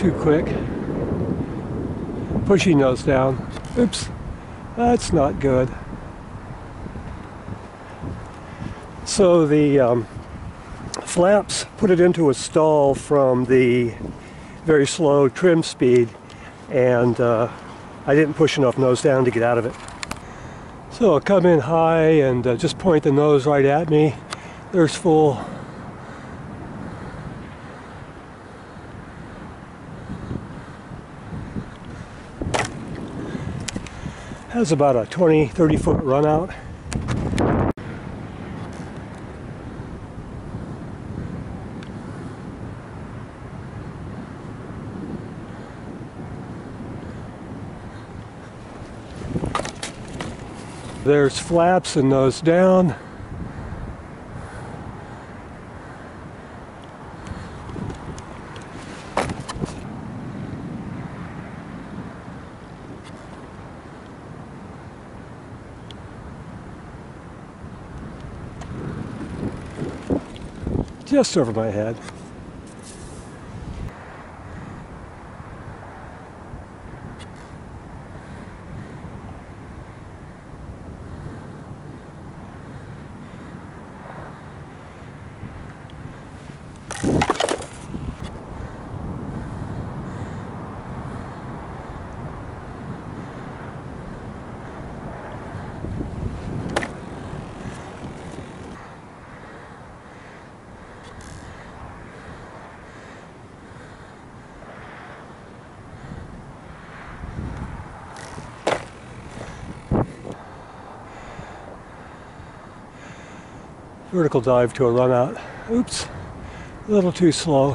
too quick. Pushing nose down. Oops, that's not good. So the flaps put it into a stall from the very slow trim speed, and I didn't push enough nose down to get out of it. So I'll come in high and just point the nose right at me. There's full. Has about a 20-30 foot run out. There's flaps and nose down. Just over my head. Vertical dive to a run out. Oops, a little too slow.